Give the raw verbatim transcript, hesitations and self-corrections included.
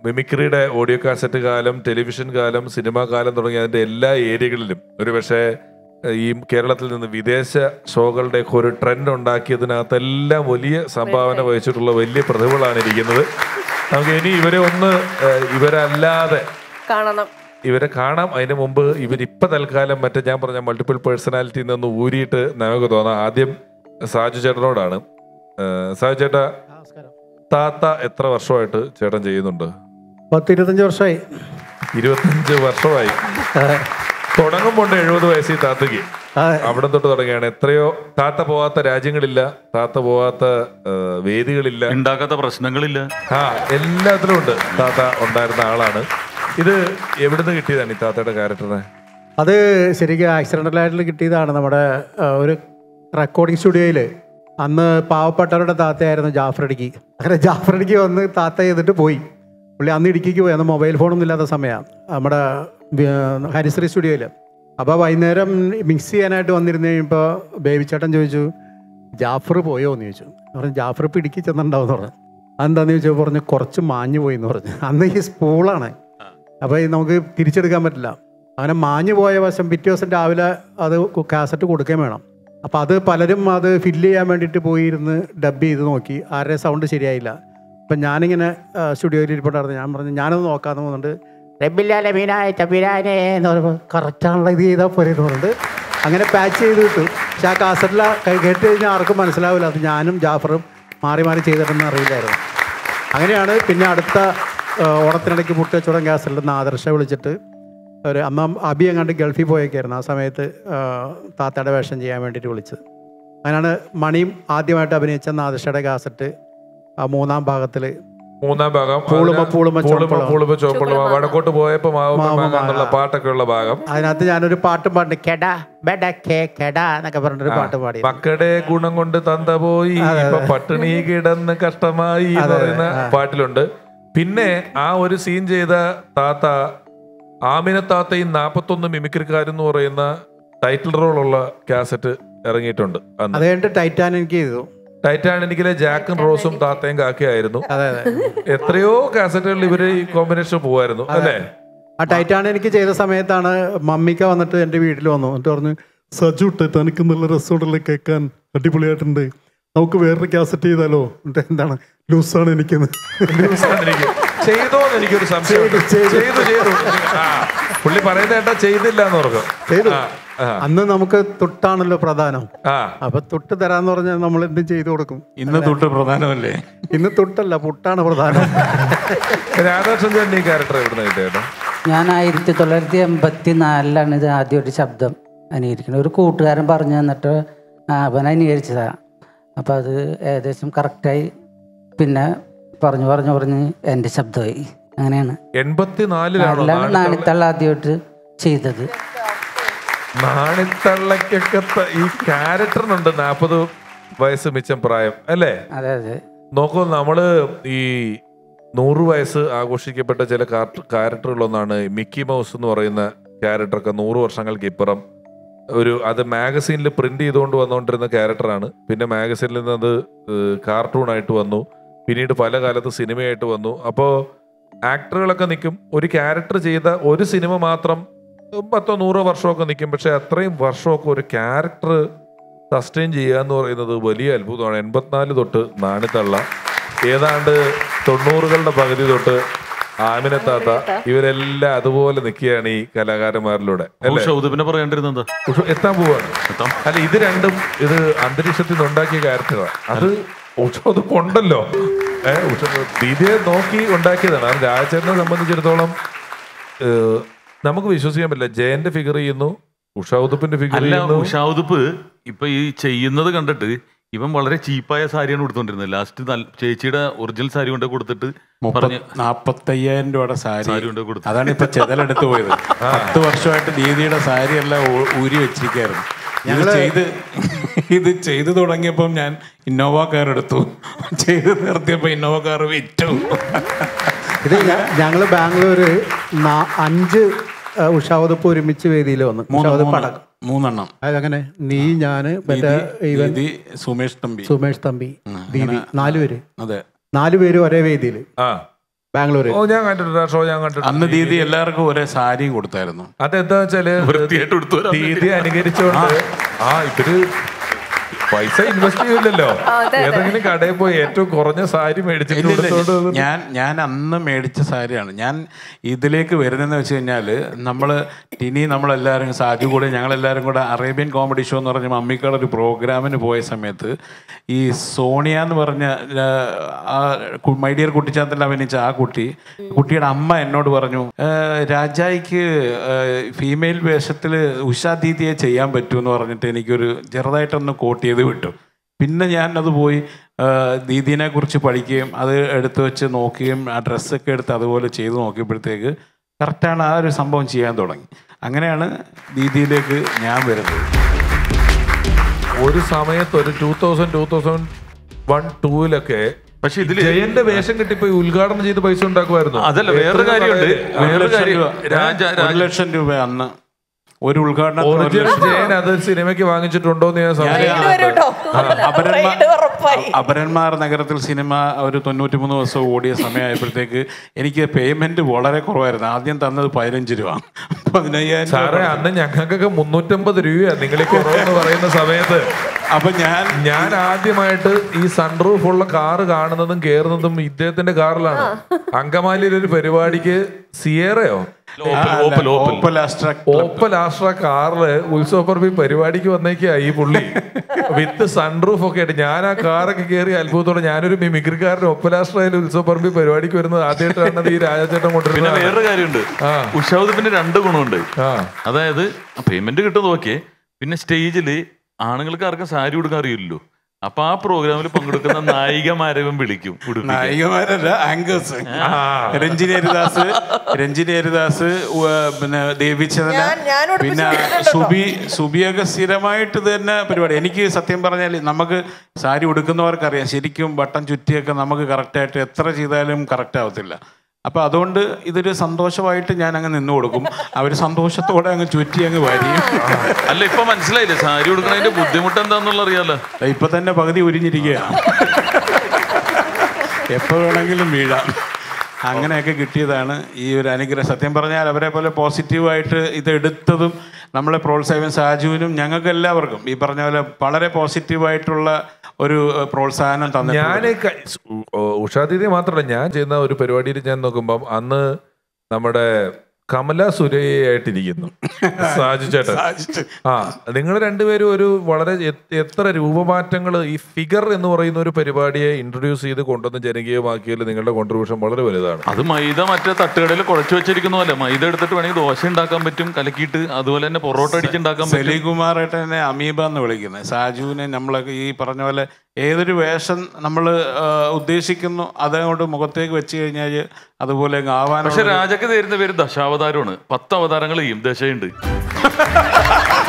മിമിക്രിയുടെ audio cassette കാലം, television കാലം, cinema കാലം തുടങ്ങിയ അതിൻ്റെ എല്ലാ ഏരിയകളിലും ഒരു പക്ഷേ ഈ കേരളത്തിൽ നിന്ന് വിദേശ ഷോകളുടെയൊക്കെ ഒരു ട്രെൻഡ് ഉണ്ടാക്കിയതിനകത്തെല്ലാം വലിയ സംഭാവന വഹിച്ചിട്ടുള്ള വലിയ പ്രതിഭകളാണ് ഇരിക്കുന്നത്. നമുക്ക് ഇനി ഇവരെ ഒന്ന് ഇവരല്ലാതെ കാണണം, ഇവരെ കാണാം. അതിന് മുമ്പ് ഇവരിപ്പോൾ തൽക്കാലം മറ്റേ ഞാൻ പറഞ്ഞ മൾട്ടിപ്പിൾ പേഴ്സണാലിറ്റിയിൽ നിന്ന് ഊരിയിട്ട് നമുക്ക് തോന്നാം. ആദ്യം സാജു ചേട്ടനോടാണ്. സാജു ചേട്ടാ, താത്ത എത്ര വർഷമായിട്ട് ചേട്ടൻ ചെയ്യുന്നുണ്ട്? പത്ത് ഇരുപത്തഞ്ച് വർഷമായി. ഇരുപത്തഞ്ച് വർഷമായി. തുടങ്ങുമ്പോണ്ട് എഴുപത് വയസ്സിൽ താത്തയ്ക്ക് അവിടെ തൊട്ട് തുടങ്ങിയാണ്. എത്രയോ താത്ത പോവാത്ത രാജ്യങ്ങളില്ല, താത്ത പോവാത്ത വേദികളില്ല, ഉണ്ടാക്കാത്ത പ്രശ്നങ്ങളില്ല. ആ എല്ലാത്തിലും ഉണ്ട് താത്ത ഉണ്ടായിരുന്ന ആളാണ്. ഇത് എവിടുന്ന് കിട്ടിയതാണ് ഈ താത്തയുടെ ക്യാരക്ടറിനെ? അത് ശരിക്കും ആക്സിഡൻ്റലായിട്ട് കിട്ടിയതാണ്. നമ്മുടെ ഒരു റെക്കോർഡിങ് സ്റ്റുഡിയോയിൽ അന്ന് പാവപ്പെട്ടവരുടെ താത്തയായിരുന്നു ജാഫറടിക്ക്. അങ്ങനെ ജാഫറടിക്ക് വന്ന് താത്ത ചെയ്തിട്ട് പോയി. പുള്ളി അന്ന് ഇടുക്കിക്ക് പോയി. അന്ന് മൊബൈൽ ഫോണൊന്നും ഇല്ലാത്ത സമയമാണ് നമ്മുടെ ഹരിശ്രീ സ്റ്റുഡിയോയിൽ. അപ്പോൾ വൈകുന്നേരം മിക്സ് ചെയ്യാനായിട്ട് വന്നിരുന്ന് കഴിയുമ്പോൾ ബേബി ചേട്ടൻ ചോദിച്ചു, ജാഫർ പോയോ എന്ന് ചോദിച്ചു. പറഞ്ഞു ജാഫർ ഇപ്പോൾ ഇടുക്കി ചെന്നിട്ടുണ്ടാവുമെന്ന് പറഞ്ഞു. അതെന്താണെന്ന് ചോദിച്ചാൽ പറഞ്ഞു കുറച്ച് മാഞ്ഞു പോയി എന്ന് പറഞ്ഞു. അന്ന് ഈ സ്പൂളാണ്, അപ്പോൾ നമുക്ക് തിരിച്ചെടുക്കാൻ പറ്റില്ല. അങ്ങനെ മാഞ്ഞു പോയ വശം പിറ്റേ ദിവസം രാവിലെ അത് കാസറ്റ് കൊടുക്കുകയും വേണം. അപ്പോൾ അത് പലരും അത് ഫില്ല് ചെയ്യാൻ വേണ്ടിയിട്ട് പോയിരുന്ന് ഡബ് ചെയ്ത് നോക്കി. ആരുടെ സൗണ്ട് ശരിയായില്ല. അപ്പം ഞാനിങ്ങനെ സ്റ്റുഡിയോയിൽ ഇരിപ്പുണ്ടായിരുന്നു. ഞാൻ പറഞ്ഞു ഞാനത് നോക്കാമെന്ന് പോകുന്നുണ്ട്. റബ്ബില്ലാലെ മീനായ ചബിരാനെ എന്ന് പറയുമ്പോൾ കറക്റ്റാണുള്ള ഇത് ചെയ്താൽ പോലെ എന്ന് പറഞ്ഞിട്ട് അങ്ങനെ പാച്ച് ചെയ്ത് കിട്ടും. പക്ഷെ ആ കാസറ്റില കേട്ട് കഴിഞ്ഞാൽ ആർക്കും മനസ്സിലാവില്ല അത് ഞാനും ജാഫറും മാറി മാറി ചെയ്തിട്ടെന്ന് അറിയില്ലായിരുന്നു. അങ്ങനെയാണ് പിന്നെ അടുത്ത ഓണത്തിനിടയ്ക്ക് മുട്ടച്ചോടൻ കാസറ്റിൽ നിന്ന് ആദർശ വിളിച്ചിട്ട് ഒരു അമ്മ അബി എങ്ങാണ്ട് ഗൾഫിൽ പോയേക്കായിരുന്നു. ആ സമയത്ത് താത്തയുടെ വേഷം ചെയ്യാൻ വേണ്ടിയിട്ട് വിളിച്ചത്. അങ്ങനെയാണ് മണിയും ആദ്യമായിട്ട് അഭിനയിച്ച ആദർശയുടെ കാസറ്റ് ആ മൂന്നാം ഭാഗത്തിൽ മൂന്നാം ഭാഗം വടക്കോട്ട് പോയപ്പോ പാട്ടൊക്കെ ഉള്ള ഭാഗം. അതിനകത്ത് ഞാനൊരു പാട്ടും പാട്ട് കെടാ ബെഡ കെ കെടാ എന്നൊക്കെ പറഞ്ഞൊരു പാട്ട് പാടി. മക്കളുടെ ഗുണം കൊണ്ട് തന്ത പോയി പട്ടിണി കിടന്ന് കഷ്ടമായി എന്ന് പറയുന്ന പാട്ടിലുണ്ട്. പിന്നെ ആ ഒരു സീൻ ചെയ്ത താത്ത ആമിന താത്തയും നാപ്പത്തൊന്ന് മിമിക്രിക്കാരെന്ന് പറയുന്ന ടൈറ്റിൽ റോളുള്ള കാസറ്റ് ഇറങ്ങിയിട്ടുണ്ട്. അത് കഴിഞ്ഞിട്ട് ടൈറ്റാനിക് ചെയ്തു. ടൈറ്റാനിക്കിലെ ജാക്കും റോസും താത്തയും കാക്കയായിരുന്നു. എത്രയോ കാസറ്റുകളിൽ ഇവര് ഈ കോമ്പിനേഷൻ പോവായിരുന്നു അല്ലേ? ആ ടൈറ്റാനിക് ചെയ്ത സമയത്താണ് മമ്മിക്ക വന്നിട്ട് എൻ്റെ വീട്ടിൽ വന്നു. എന്നിട്ട് പറഞ്ഞു സജു ടൈറ്റാനിക്ക് നല്ല രസമുണ്ടല്ലേ കേൾക്കാൻ, അടിപൊളിയായിട്ടുണ്ട്, നമുക്ക് വേറൊരു കാസറ്റ് ചെയ്താലോ? എന്നിട്ട് എന്താണ് ലൂസാണ് എനിക്കെന്ന് ചെയ്തോന്ന് എനിക്കൊരു സംശയം. ചെയ്തു ചെയ്തു പുള്ളി പറയുന്ന കേട്ടാ ചെയ്തില്ല എന്ന് പറഞ്ഞു. ചെയ്തു. അന്ന് നമുക്ക് തൊട്ടാണല്ലോ പ്രധാനം. അപ്പൊ തൊട്ട് തരാന്ന് പറഞ്ഞാൽ നമ്മൾ എന്തും ചെയ്തു കൊടുക്കും. ഇന്ന് തൊട്ട് പ്രധാനമല്ലേ? ഇന്ന് തൊട്ടല്ല, പുട്ടാണ് പ്രധാനം. രാധാകൃഷ്ണൻ ഈ ക്യാരക്ടർ എവിടെ കിട്ടിയേട്ടോ? ഞാൻ ആയിരത്തി തൊള്ളായിരത്തി എൺപത്തി നാലിലാണ് ഇത് ആദ്യമായിട്ട് ശബ്ദം അനുകരിക്കുന്നത്. ഒരു കൂട്ടുകാരൻ പറഞ്ഞു തന്നിട്ട് അവൻ അനുകരിച്ചതാണ്. അപ്പം അത് ഏകദേശം കറക്റ്റായി. പിന്നെ പറഞ്ഞു പറഞ്ഞു പറഞ്ഞ് എൻ്റെ ശബ്ദമായി. അങ്ങനെയാണ് എൺപത്തിനാലിലാണ് നാണിത്തള്ള ആദ്യമായിട്ട് ചെയ്തത്. നാണിത്തള്ളക്കൊക്കെ ഈ ക്യാരക്ടറിനുണ്ട് നാൽപ്പത് വയസ്സ് മിച്ചം പ്രായം അല്ലേ? അതെ അതെ. നോക്കൂ, നമ്മള് ഈ നൂറ് വയസ്സ് ആഘോഷിക്കപ്പെട്ട ചില ക്യാരക്ടറുകളൊന്നാണ് മിക്കി മൗസ് എന്ന് പറയുന്ന ക്യാരക്ടറൊക്കെ. നൂറ് വർഷങ്ങൾക്ക് ഇപ്പുറം ഒരു അത് മാഗസീനിൽ പ്രിന്റ് ചെയ്തുകൊണ്ട് വന്നുകൊണ്ടിരുന്ന ക്യാരക്ടറാണ്. പിന്നെ മാഗസീനിൽ നിന്ന് അത് കാർട്ടൂണായിട്ട് വന്നു, പിന്നീട് പല കാലത്ത് സിനിമയായിട്ട് വന്നു. അപ്പോൾ ആക്ടറുകളൊക്കെ നിൽക്കും. ഒരു ക്യാരക്ടർ ചെയ്ത ഒരു സിനിമ മാത്രം പത്തോ നൂറോ വർഷമൊക്കെ നിൽക്കും. പക്ഷെ അത്രയും വർഷമൊക്കെ ഒരു ക്യാരക്ടർ സസ്റ്റെയിൻ ചെയ്യുക എന്ന് പറയുന്നത് വലിയ അത്ഭുതമാണ്. എൺപത്തിനാല് തൊട്ട് നാണിത്തള്ള, ഏതാണ്ട് തൊണ്ണൂറുകളുടെ പകുതി തൊട്ട് ആമിന താത്ത, ഇവരെല്ലാം അതുപോലെ നിൽക്കുകയാണ് ഈ കലാകാരന്മാരിലൂടെ അല്ലേ? പറയേണ്ടിരുന്നത് എത്താൻ പോവാണ്. അല്ല, ഇത് രണ്ടും ഇത് അന്തരീക്ഷത്തിൽ നിന്ന് ഉണ്ടാക്കിയ ക്യാരക്ടറാണ്. അത് ഉഷോത് കൊണ്ടല്ലോ ഏഹ് ദീദിയെ നോക്കി ഉണ്ടാക്കിയതാണ്. അത് രാജചേട്ടനെ സംബന്ധിച്ചിടത്തോളം നമുക്ക് വിശ്വസിക്കാൻ പറ്റില്ല. ജയന്റെ ഫിഗർ ചെയ്യുന്നു, ഉഷാഉദുപ്പിന്റെ ഫിഗർ ചെയ്യുന്നു. ഉഷാഉദുപ്പ് ഇപ്പൊ ഈ ചെയ്യുന്നത് കണ്ടിട്ട് ഇവൻ വളരെ ചീപ്പായ സാരിയാണ് കൊടുത്തോണ്ടിരുന്നത്. ലാസ്റ്റ് ചേച്ചിയുടെ ഒറിജിനൽ സാരി കൊണ്ട് കൊടുത്തിട്ട് പറഞ്ഞ് നാപ്പത്തയ്യായിരം രൂപയുടെ സാരി കൊണ്ട് കൊടുത്തു. അതാണ് ഇപ്പൊ ചെതലെടുത്ത് പോയത്. പത്ത് വർഷമായിട്ട് ദീദിയുടെ സാരി എല്ലാം ഊരി വെച്ചിരിക്കായിരുന്നു. ഇത് ചെയ്ത് ഇത് ചെയ്തു തുടങ്ങിയപ്പം ഞാൻ ഇന്നോവ കാർ എടുത്തു, ചെയ്ത് നിർത്തിയപ്പോ ഇന്നോവ കാർ വിറ്റു. ഇത് ഞങ്ങള് ബാംഗ്ലൂര് അഞ്ച് ഉഷാഉദുപ്പ് ഒരുമിച്ച് വേദിയിൽ വന്നു. മൂന്നെണ്ണം. അതങ്ങനെ നീ, ഞാന്, സുമേഷ് തമ്പി സുമേഷ് തമ്പി ദീദി, നാലുപേര്. അതെ, നാലുപേര് ഒരേ വേദിയിൽ. ബാംഗ്ലൂർ. ഓ ഞാൻ കണ്ടിട്ടുണ്ട് ആ ഷോ, ഞാൻ കണ്ടിട്ടുണ്ട്. അന്ന് ദീദി എല്ലാവർക്കും ഒരേ സാരിയും കൊടുത്തായിരുന്നു. അതെന്താ വെച്ചാല് ദീദി അനുകരിച്ചോണ്ട് ആ ഇവര് പൈസ ഇൻവെസ്റ്റ് ചെയ്യില്ലല്ലോ, ഏതെങ്കിലും കടയിൽ പോയി ഏറ്റവും കുറഞ്ഞ സാരി മേടിച്ചിട്ട് ഞാൻ ഞാൻ അന്ന് മേടിച്ച സാരിയാണ്. ഞാൻ ഇതിലേക്ക് വരുന്നതെന്ന് വെച്ച് കഴിഞ്ഞാൽ നമ്മൾ ഇനി നമ്മളെല്ലാവരും സാജു കൂടെ ഞങ്ങളെല്ലാവരും കൂടെ അറേബ്യൻ കോമഡി ഷോ എന്ന് പറഞ്ഞ മമ്മിക്കയുടെ ഒരു പ്രോഗ്രാമിന് പോയ സമയത്ത് ഈ സോണിയ എന്ന് പറഞ്ഞ ആ മൈ ഡിയർ കുട്ടിച്ചാത്തൽ അഭിനയിച്ച ആ കുട്ടി കുട്ടിയുടെ അമ്മ എന്നോട് പറഞ്ഞു, രാജായിക്ക് ഫീമെയിൽ വേഷത്തിൽ ഉഷാ ദീദിയെ ചെയ്യാൻ പറ്റുമെന്ന് പറഞ്ഞിട്ട് എനിക്കൊരു ചെറുതായിട്ടൊന്ന് കോട്ട് ചെയ്ത് വിട്ടു. പിന്നെ ഞാൻ അത് പോയി ദീദീനെ കുറിച്ച് പഠിക്കുകയും അത് എടുത്തു വെച്ച് നോക്കുകയും ആ ഡ്രസ്സൊക്കെ എടുത്ത് അതുപോലെ ചെയ്ത് നോക്കിയപ്പോഴത്തേക്ക് കറക്റ്റാണ് ആ ഒരു സംഭവം ചെയ്യാൻ തുടങ്ങി. അങ്ങനെയാണ് ദീദിയിലേക്ക് ഞാൻ വരുന്നത്. ഒരു സമയത്ത് ഒരു two thousand two thousand one ടൂവിലൊക്കെ പക്ഷെ ഇതിൽ ജയന്റെ വേഷം കിട്ടിപ്പോ ഉദ്ഘാടനം ചെയ്ത് പൈസ ഉണ്ടാക്കുമായിരുന്നു. അതല്ല, വേറൊരു കാര്യമുണ്ട്. വേറൊരു കാര്യം, ഒരു ലക്ഷം രൂപ അന്ന് ഒരു ഉദ്ഘാടനം ജയൻ അത് സിനിമയ്ക്ക് വാങ്ങിച്ചിട്ടുണ്ടോ എന്ന് ഞാൻ അപരന്മാർ നഗരത്തിൽ സിനിമ ഒരു തൊണ്ണൂറ്റി മൂന്ന് ദിവസം ഓടിയ സമയമായപ്പോഴത്തേക്ക് എനിക്ക് പേയ്മെന്റ് വളരെ കുറവായിരുന്നു. ആദ്യം തന്നത് പതിനഞ്ച് രൂപ, പതിനയ്യായിരം. സാറേ അന്ന് ഞങ്ങൾക്കൊക്കെ മുന്നൂറ്റമ്പത് രൂപയാണ് നിങ്ങൾ കുറവെന്ന് പറയുന്ന സമയത്ത്. അപ്പൊ ഞാൻ ഞാൻ ആദ്യമായിട്ട് ഈ സൺറൂഫ് ഉള്ള കാറ് കാണുന്നതും കേറുന്നതും ഇദ്ദേഹത്തിന്റെ കാറിലാണ്. അങ്കമാലിയിൽ ഒരു പരിപാടിക്ക് സിയേറയോ ഓപ്പൽ ആസ്ട്ര കാറില് ഉത്സവപ്പറമ്പി പരിപാടിക്ക് വന്നേക്കാ ഈ പുള്ളി വിത്ത് സൺറൂഫ് ഒക്കെ ആയിട്ട്. ഞാൻ ആ കാറൊക്കെ കയറി അത്ഭുതത്തോടെ ഞാനൊരു മിമിക്രിക്കാരൻ ഒപ്പലാസ്ട്രയിൽ ഉത്സവപ്പറമ്പി പരിപാടിക്ക് വരുന്നത് ആദ്യമായിട്ടാണ് ഈ രാജചേട്ടൻ കൊണ്ടുവരുന്നത്. വേറൊരു കാര്യമുണ്ട്, ഉഷാദ് രണ്ട് ഗുണമുണ്ട്. അതായത് പേയ്മെന്റ് കിട്ടും നോക്കിയേ, പിന്നെ സ്റ്റേജില് ആണുങ്ങൾക്ക് ആർക്കും സാരി കൊടുക്കാൻ അറിയില്ലല്ലോ. അപ്പൊ ആ പ്രോഗ്രാമിൽ പങ്കെടുക്കുന്ന നായികമാരവൻ വിളിക്കും. നായികമാരല്ല, ആങ്കേഴ്സ്. രഞ്ജിനി ഹരിദാസ് രഞ്ജിനി ഹരിദാസ് പിന്നെ ദേവിചന്ദ്രൻ, പിന്നെ സുബി സുബിയൊക്കെ സ്ഥിരമായിട്ട് തന്നെ പരിപാടി. എനിക്ക് സത്യം പറഞ്ഞാൽ നമുക്ക് സാരി ഉടുക്കുന്നവർക്കറിയാം ശരിക്കും ബട്ടൺ ചുറ്റിയൊക്കെ നമുക്ക് കറക്റ്റായിട്ട് എത്ര ചെയ്താലും കറക്റ്റ് ആവത്തില്ല. അപ്പൊ അതുകൊണ്ട് ഇതൊരു സന്തോഷമായിട്ട് ഞാൻ അങ്ങ് നിന്നു കൊടുക്കും. അവര് സന്തോഷത്തോടെ അങ്ങ് ചുറ്റി അങ്ങ് വരിയും. അല്ല ഇപ്പൊ മനസ്സിലായില്ലേ സാരി കൊടുക്കണതിന്റെ ബുദ്ധിമുട്ട് എന്താന്നുള്ള അറിയാലോ. ഇപ്പൊ തന്നെ പകുതി ഉരിഞ്ഞിരിക്കുകയാണ്, എപ്പോ വേണമെങ്കിലും വീഴാം. അങ്ങനെയൊക്കെ കിട്ടിയതാണ് ഈ ഒരു അനുഗ്രഹം. സത്യം പറഞ്ഞാൽ അവരെ പോലെ പോസിറ്റീവായിട്ട് ഇത് എടുത്തതും നമ്മളെ പ്രോത്സാഹനം സാജുവിനും ഞങ്ങൾക്ക് എല്ലാവർക്കും ഈ പറഞ്ഞ പോലെ വളരെ പോസിറ്റീവായിട്ടുള്ള ഒരു പ്രോത്സാഹനം തന്നെ. ഞാൻ ഉഷാ ദീദി മാത്രമല്ല, ഞാൻ ചെയ്യുന്ന ഒരു പരിപാടിയിൽ ഞാൻ നോക്കുമ്പം അന്ന് നമ്മുടെ കമല സുരയ്യായിട്ടിരിക്കുന്നു സാജു ചേട്ടൻ. ആ നിങ്ങൾ രണ്ടുപേരും ഒരു വളരെ എത്ര രൂപമാറ്റങ്ങൾ ഈ ഫിഗർ എന്ന് പറയുന്ന ഒരു പരിപാടിയെ ഇൻട്രൊഡ്യൂസ് ചെയ്ത് കൊണ്ടുവന്ന് ജനകീയമാക്കിയതിൽ നിങ്ങളുടെ കോൺട്രിബ്യൂഷൻ വളരെ വലുതാണ്. അത് മൈദ മറ്റേ തട്ടുകടയിൽ കുഴച്ചു വെച്ചിരിക്കുന്ന പോലെ മൈദ എടുത്തിട്ട് വേണമെങ്കിൽ ദോശ ഉണ്ടാക്കാൻ പറ്റും കലക്കിയിട്ട്, അതുപോലെ തന്നെ പൊറോട്ട അടിച്ചുണ്ടാക്കാൻ പറ്റും. സലീകുമാറായിട്ടെ അമീബ എന്ന് വിളിക്കുന്നത് സാജുവിനെ നമ്മളൊക്കെ ഈ പറഞ്ഞ പോലെ ഏതൊരു വേഷം നമ്മൾ ഉദ്ദേശിക്കുന്നു അതങ്ങോട്ട് മുഖത്തേക്ക് വെച്ച് കഴിഞ്ഞാൽ അതുപോലെ ആവാൻ. പക്ഷെ രാജക്ക് തരുന്ന പേര് ദശാവതാരമാണ്. പത്ത് അവതാരങ്ങൾ ചെയ്യും, ദശയുണ്ട്.